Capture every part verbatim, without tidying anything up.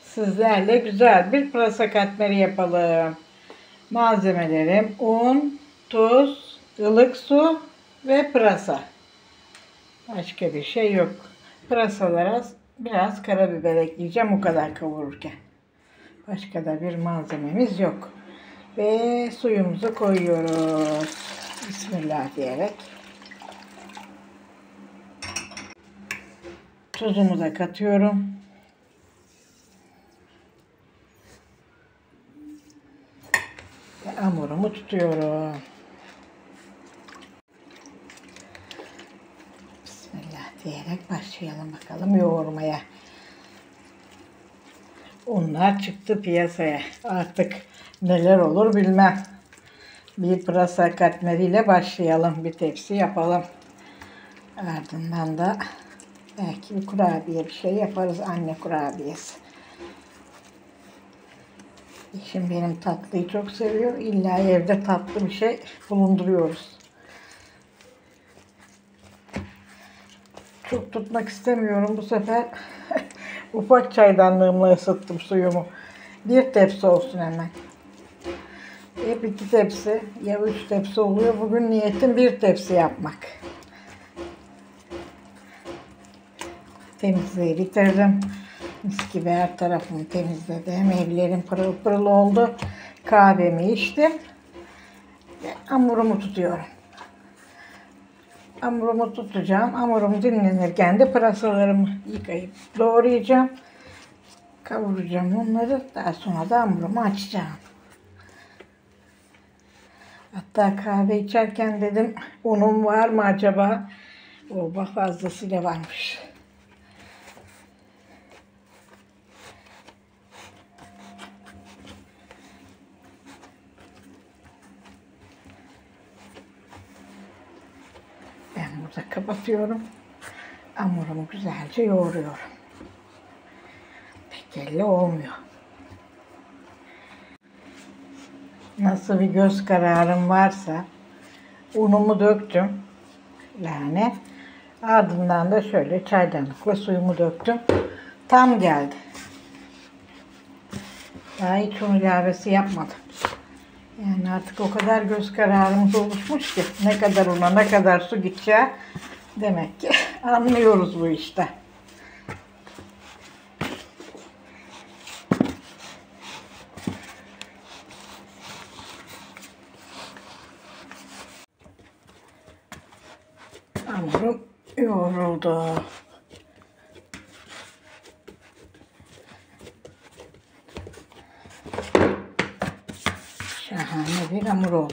sizlerle güzel bir pırasa katmeri yapalım. Malzemelerim un, tuz, ılık su ve pırasa. Başka bir şey yok. Pırasalara biraz karabiber ekleyeceğim o kadar kavururken. Başka da bir malzememiz yok. Ve suyumuzu koyuyoruz. Bismillah diyerek. Tuzumu da katıyorum. Ve hamurumu tutuyorum. Bismillah diyerek başlayalım bakalım yoğurmaya. Unlar çıktı piyasaya. Artık neler olur bilmem. Bir pırasa katmeriyle başlayalım. Bir tepsi yapalım. Ardından da belki bir kurabiye bir şey yaparız. Anne kurabiyesi. Eşim benim tatlıyı çok seviyor. İlla evde tatlı bir şey bulunduruyoruz. Çok tutmak istemiyorum bu sefer. Ufak çaydanlığımla ısıttım suyumu. Bir tepsi olsun hemen. Hep iki tepsi ya üç tepsi oluyor. Bugün niyetim bir tepsi yapmak. Temizliği bitirdim. Mis gibi her tarafımı temizledim. Evlerim pırıl pırıl oldu. Kahvemi içtim. Ve hamurumu tutuyorum. Hamurumu tutacağım. Hamurum dinlenirken de pırasalarımı yıkayıp doğrayacağım. Kavuracağım onları. Daha sonra da hamurumu açacağım. Hatta kahve içerken dedim unum var mı acaba? Oba fazlasıyla varmış. Ben burada kapatıyorum. Hamurumu güzelce yoğuruyorum. Pek elle olmuyor. Nasıl bir göz kararım varsa unumu döktüm. Yani ardından da şöyle çaydanlıkla suyumu döktüm. Tam geldi. Daha hiç un ilavesi yapmadım. Yani artık o kadar göz kararımız oluşmuş ki ne kadar una ne kadar su gideceği demek ki anlıyoruz bu işte. Hamurum yoğruldu. Şahane bir hamur oldu.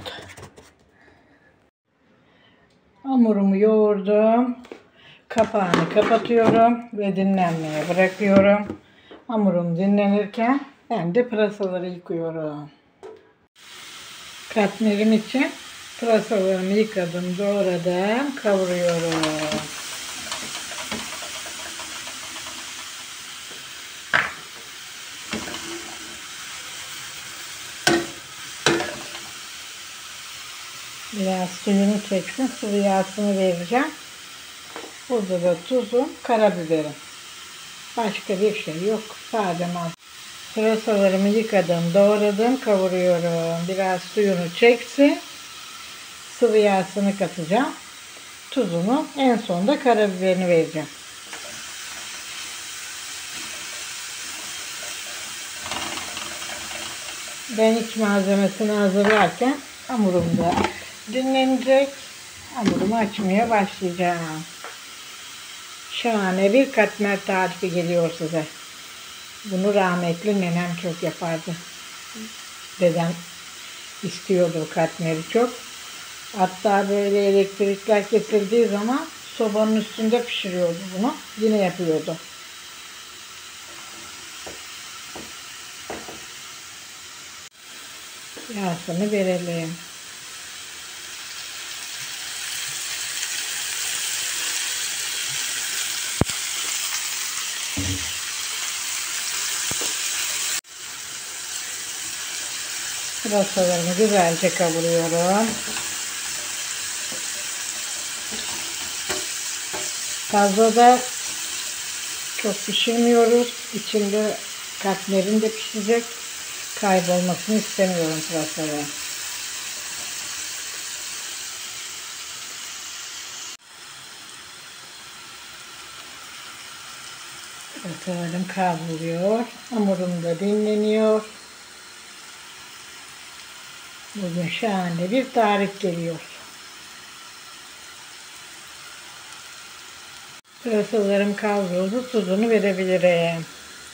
Hamurumu yoğurdum. Kapağını kapatıyorum ve dinlenmeye bırakıyorum. Hamurum dinlenirken ben de pırasaları yıkıyorum. Katmerim için pırasalarımı yıkadım, doğradım, kavuruyorum. Biraz suyunu çeksin, sıvı yağsını vereceğim. Burada da tuzum, karabiberim. Başka bir şey yok, sade mal. Pırasalarımı yıkadım, doğradım, kavuruyorum. Biraz suyunu çeksin. Sıvı yağsını katacağım. Tuzunu, en sonunda karabiberini vereceğim. Ben iç malzemesini hazırlarken hamurum da dinlenecek. Hamurumu açmaya başlayacağım. Şahane bir katmer tarifi geliyor size. Bunu rahmetli nenem çok yapardı. Dedem istiyordu katmeri çok. Hatta böyle elektrikler kesildiği zaman sobanın üstünde pişiriyordu bunu. Yine yapıyordu. Yağsını verelim. Pırasalarını güzelce kavuruyorum. Fazla da çok pişirmiyoruz. İçinde Katmerim de pişecek. Kaybolmasını istemiyorum pırasaların. Pırasalarım kavruluyor. Hamurum da dinleniyor. Bugün şahane bir tarif geliyor. Pırasalarım kavruldu. Tuzunu verebilirim.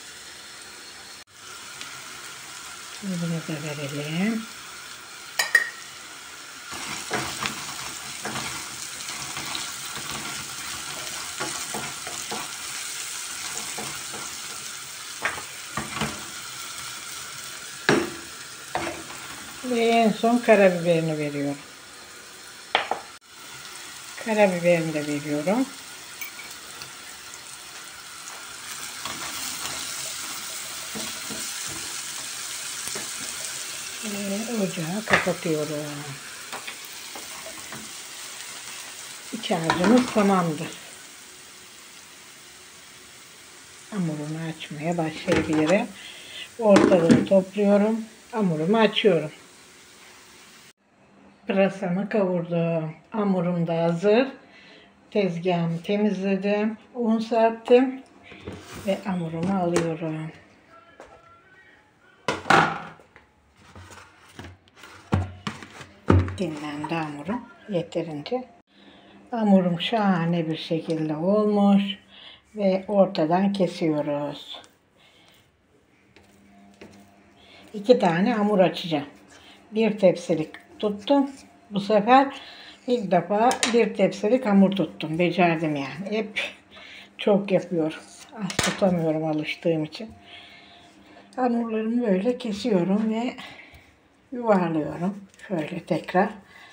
Tuzunu da verelim. Ve en son karabiberini veriyorum. Karabiberini de veriyorum. Ve ocağı kapatıyorum. İç harcımız tamamdır. Hamurunu açmaya başlayabilirim. Ortalığı topluyorum. Hamurumu açıyorum. Pırasamı kavurdum. Hamurum da hazır. Tezgahımı temizledim. Un serptim. Ve hamurumu alıyorum. Dinlendi hamurum. Yeterince. Hamurum şahane bir şekilde olmuş. Ve ortadan kesiyoruz. İki tane hamur açacağım. Bir tepsilik tuttum. Bu sefer ilk defa bir tepsilik hamur tuttum. Becerdim yani. Hep çok yapıyorum. Az tutamıyorum alıştığım için. Hamurlarımı böyle kesiyorum ve yuvarlıyorum. Şöyle tekrar.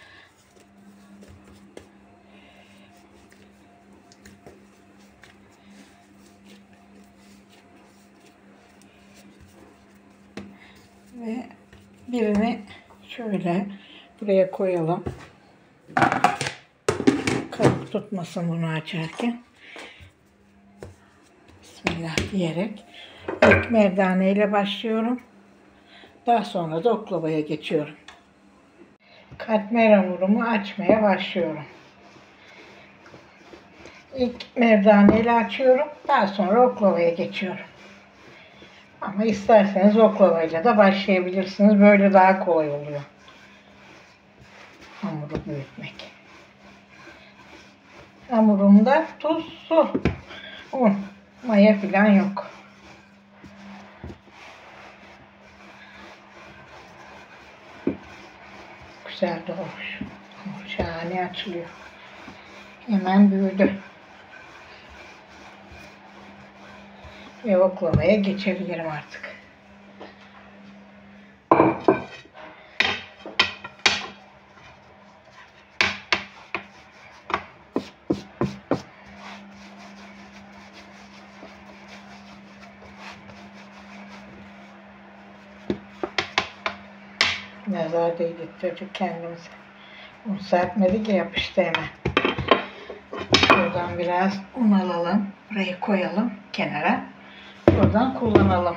Ve birini şöyle buraya koyalım. Kabuk tutmasın bunu açarken. Bismillah diyerek ilk merdane ile başlıyorum. Daha sonra da oklavaya geçiyorum. Katmer hamurumu açmaya başlıyorum. İlk merdane ile açıyorum. Daha sonra oklavaya geçiyorum. Ama isterseniz oklavayla da başlayabilirsiniz. Böyle daha kolay oluyor. Hamuru büyütmek. Hamurumda tuz, su, un, maya falan yok. Güzel de olmuş. Hamur şahane açılıyor. Hemen büyüdü. Ve oklavaya geçebilirim artık. Nazar değdirttirdik kendimize. Un serpmedi ki yapıştı hemen. Buradan biraz un alalım. Buraya koyalım kenara. Buradan kullanalım.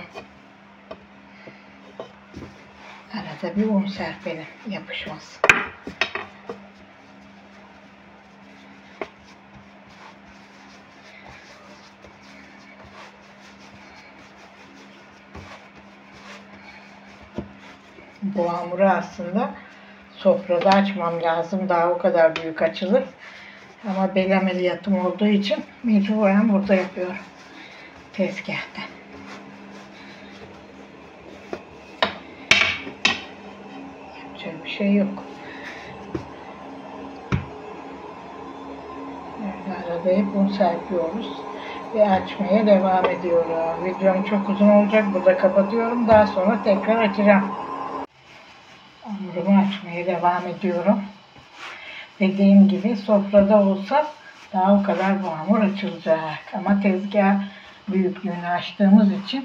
Arada bir un serpelim. Yapışmaz. Bu hamuru aslında sofrada açmam lazım. Daha o kadar büyük açılır. Ama bel ameliyatım olduğu için mecburen burada yapıyorum. Tezgahta. Yapacak bir şey yok. Böyle arada hep un serpiyoruz. Ve açmaya devam ediyorum. Videom çok uzun olacak. Burada kapatıyorum. Daha sonra tekrar açacağım. Hamurumu açmaya devam ediyorum. Dediğim gibi sofrada olsa daha o kadar bu hamur açılacak. Ama tezgah büyüklüğünü açtığımız için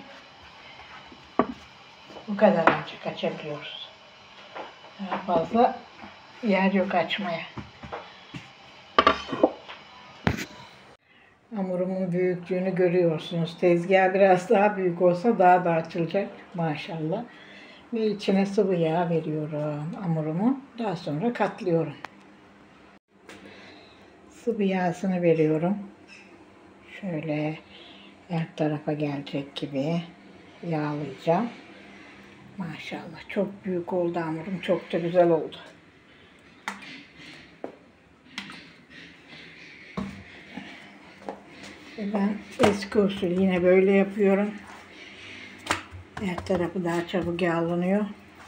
bu kadar ancak açabiliyoruz. Daha fazla yer yok açmaya. Hamurumun büyüklüğünü görüyorsunuz. Tezgah biraz daha büyük olsa daha da açılacak maşallah. Ve içine sıvı yağ veriyorum hamurumu. Daha sonra katlıyorum. Sıvı yağsını veriyorum. Şöyle her tarafa gelecek gibi yağlayacağım. Maşallah çok büyük oldu hamurum. Çok da güzel oldu. Ben eski usul yine böyle yapıyorum. Her tarafı daha çabuk yağlanıyor.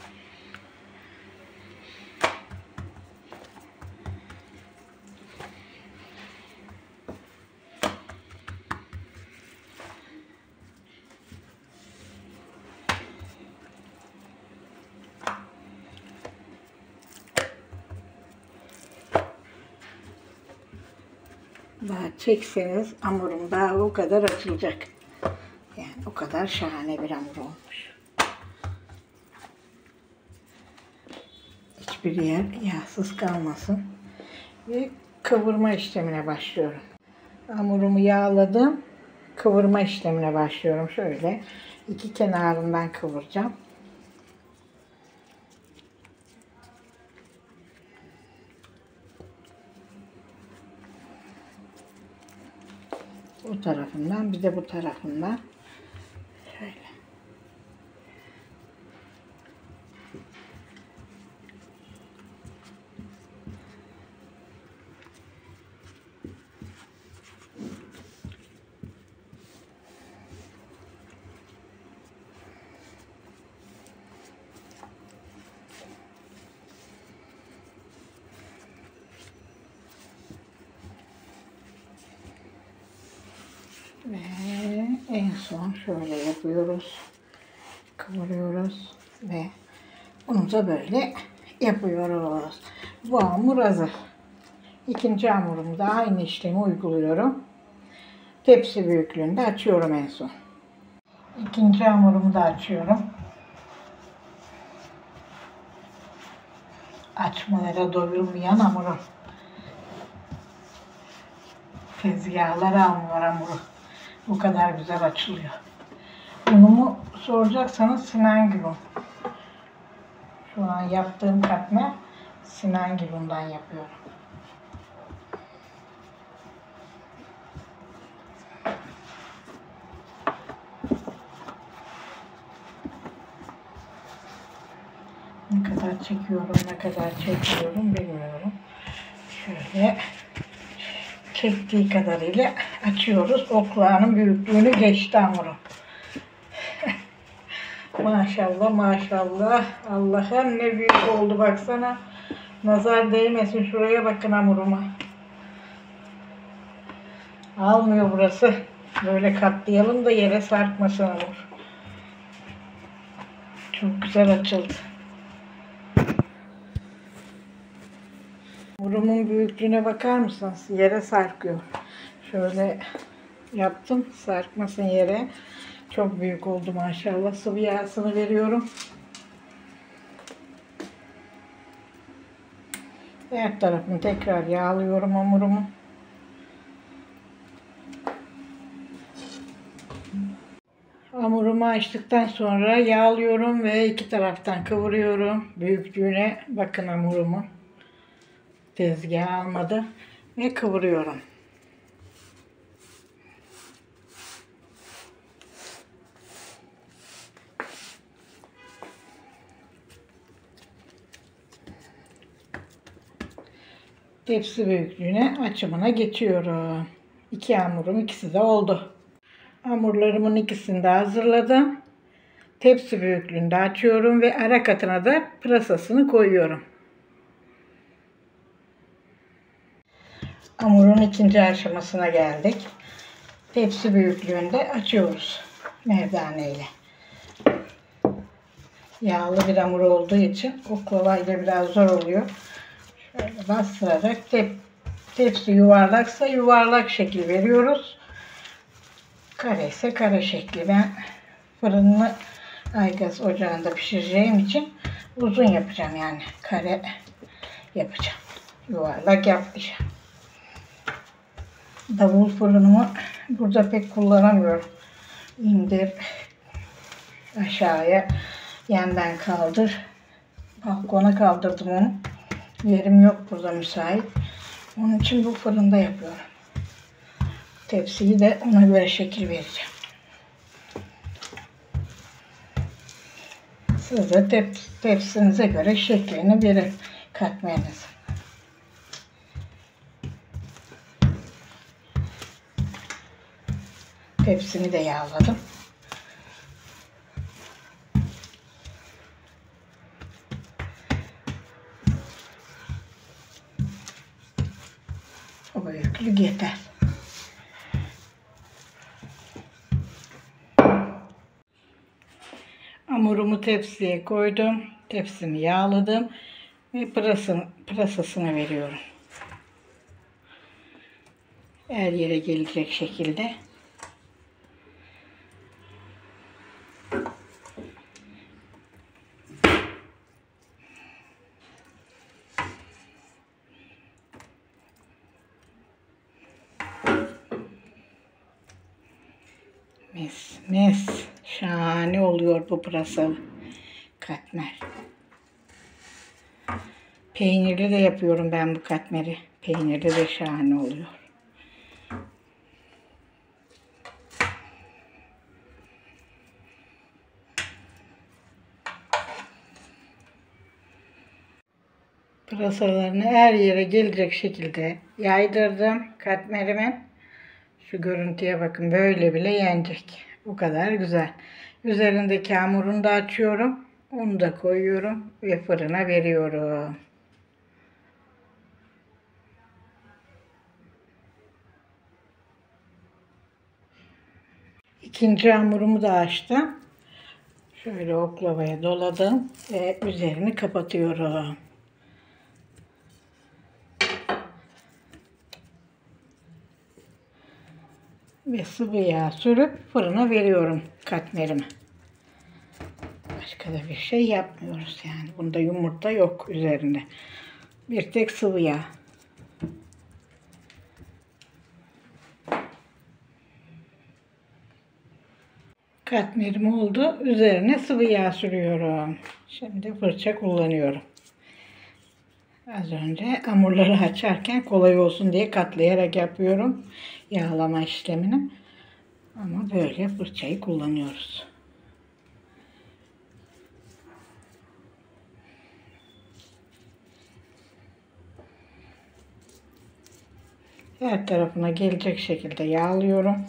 Daha çekseniz hamurum daha o kadar açılacak. Yani o kadar şahane bir hamur olmuş. Hiçbir yer yağsız kalmasın. Ve kıvırma işlemine başlıyorum. Hamurumu yağladım. Kıvırma işlemine başlıyorum. Şöyle iki kenarından kıvıracağım. Bu tarafından bir de bu tarafından şöyle. Ve en son şöyle yapıyoruz. Kıvırıyoruz ve bunu da böyle yapıyoruz. Bu hamur hazır. İkinci hamurumda aynı işlemi uyguluyorum. Tepsi büyüklüğünde açıyorum en son. İkinci hamurumu da açıyorum. Açmalara doyulmayan hamurum. Tezgahlara almıyor hamuru. Bu kadar güzel açılıyor. Unumu soracaksanız Sinangil'un. Şu an yaptığım katmer Sinangil'undan yapıyorum. Ne kadar çekiyorum, ne kadar çekiyorum bilmiyorum. Şöyle çektiği kadarıyla açıyoruz. Oklağının büyüklüğünü geçti hamurum. Maşallah maşallah. Allah'ım ne büyük oldu baksana. Nazar değmesin, şuraya bakın hamuruma. Almıyor burası. Böyle katlayalım da yere sarkmasın hamur. Çok güzel açıldı. Hamurumun büyüklüğüne bakar mısınız? Yere sarkıyor. Şöyle yaptım. Sarkmasın yere. Çok büyük oldu maşallah. Sıvı yağsını veriyorum. Her tarafını tekrar yağlıyorum hamurumu. Hamurumu açtıktan sonra yağlıyorum ve iki taraftan kıvırıyorum. Büyüklüğüne bakın hamurumu. Tezgaha almadı ve kıvırıyorum. Tepsi büyüklüğüne açımına geçiyorum. İki hamurum ikisi de oldu. Hamurlarımın ikisini de hazırladım. Tepsi büyüklüğünde açıyorum ve ara katına da pırasasını koyuyorum. Hamurun ikinci aşamasına geldik. Tepsi büyüklüğünde açıyoruz merdane ile. Yağlı bir hamur olduğu için oklavayla biraz zor oluyor. Şöyle bastırarak tep tepsi yuvarlaksa yuvarlak şekil veriyoruz. Kare ise kare şekli. Ben fırını aygaz ocağında pişireceğim için uzun yapacağım, yani kare yapacağım. Yuvarlak yapmayacağım. Davul fırınımı burada pek kullanamıyorum. İndir, aşağıya, yeniden kaldır. Balkona kaldırdım onu. Yerim yok burada müsait. Onun için bu fırında yapıyorum. Tepsiyi de ona göre şekil vereceğim. Siz de tep tepsinize göre şeklini verin katmerinizi. Tepsimi de yağladım. O büyüklük yeter. Hamurumu tepsiye koydum. Tepsimi yağladım. Ve pırasını, pırasasını veriyorum. Her yere gelecek şekilde. Mis mis. Şahane oluyor bu pırasalı katmer. Peynirli de yapıyorum ben bu katmeri. Peynirli de şahane oluyor. Pırasalarını her yere gelecek şekilde yaydırdım katmerimin. Şu görüntüye bakın, böyle bile yenecek. Bu kadar güzel. Üzerindeki hamurunu da açıyorum. Onu da koyuyorum ve fırına veriyorum. İkinci hamurumu da açtım. Şöyle oklavaya doladım ve üzerini kapatıyorum. Ve sıvı yağ sürüp fırına veriyorum katmerimi. Başka da bir şey yapmıyoruz yani. Bunda yumurta yok üzerinde. Bir tek sıvı yağ. Katmerim oldu. Üzerine sıvı yağ sürüyorum. Şimdi fırça kullanıyorum. Az önce hamurları açarken kolay olsun diye katlayarak yapıyorum yağlama işlemini. Ama böyle fırçayı kullanıyoruz. Her tarafına gelecek şekilde yağlıyorum.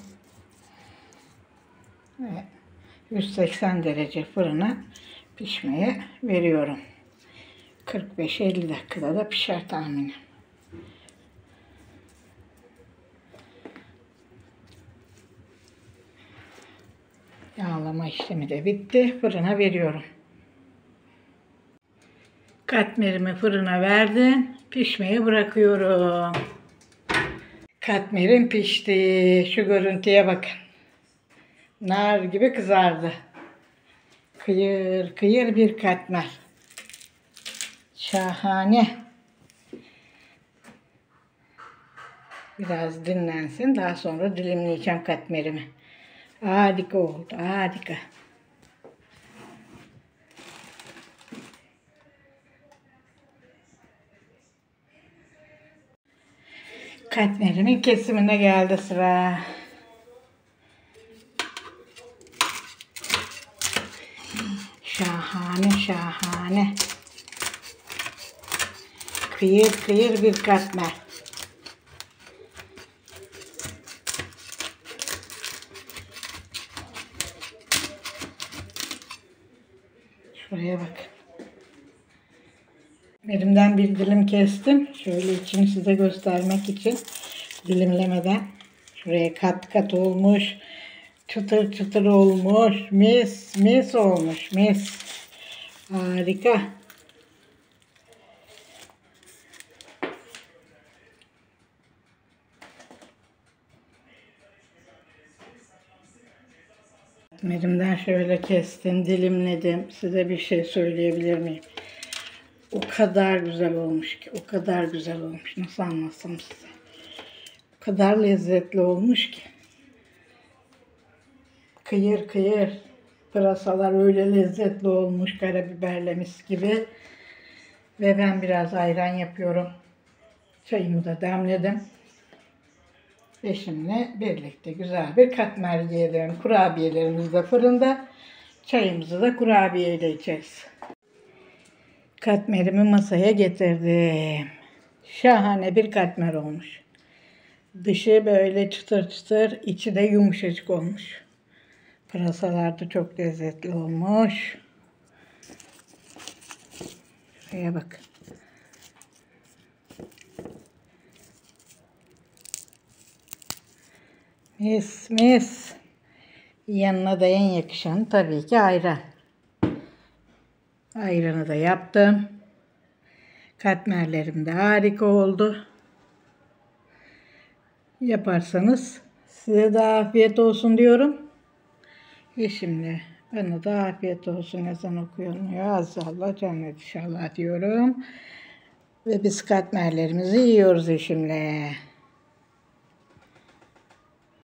Ve yüz seksen derece fırına pişmeye veriyorum. kırk beş elli dakikada da pişer tahminen. Yağlama işlemi de bitti. Fırına veriyorum. Katmerimi fırına verdim. Pişmeye bırakıyorum. Katmerim pişti. Şu görüntüye bakın. Nar gibi kızardı. Kıyır kıyır bir katmer. Şahane. Biraz dinlensin. Daha sonra dilimleyeceğim katmerimi. Harika oldu. Harika. Katmerimin kesimine geldi sıra. Şahane şahane. Kıyır kıyır bir katmer. Şuraya bak. Elimden bir dilim kestim. Şöyle içini size göstermek için dilimlemeden. Şuraya kat kat olmuş. Çıtır çıtır olmuş. Mis mis olmuş. Mis. Harika. Elimden şöyle kestim, dilimledim. Size bir şey söyleyebilir miyim? O kadar güzel olmuş ki, o kadar güzel olmuş. Nasıl anlatsam size? O kadar lezzetli olmuş ki. Kıyır kıyır. Pırasalar öyle lezzetli olmuş, karabiberle mis gibi. Ve ben biraz ayran yapıyorum. Çayımı da demledim. Eşimle birlikte güzel bir katmer yiyelim. Kurabiyelerimiz de fırında. Çayımızı da kurabiyeyle içeriz. Katmerimi masaya getirdim. Şahane bir katmer olmuş. Dışı böyle çıtır çıtır, içi de yumuşacık olmuş. Pırasalar da çok lezzetli olmuş. Şuraya bak. Mis mis. Yanına da en yakışan tabii ki ayran. Ayranı da yaptım. Katmerlerim de harika oldu. Yaparsanız size de afiyet olsun diyorum. Eşimle bana da afiyet olsun, ezan okunuyor. Azallah cennet inşallah diyorum. Ve biz katmerlerimizi yiyoruz eşimle.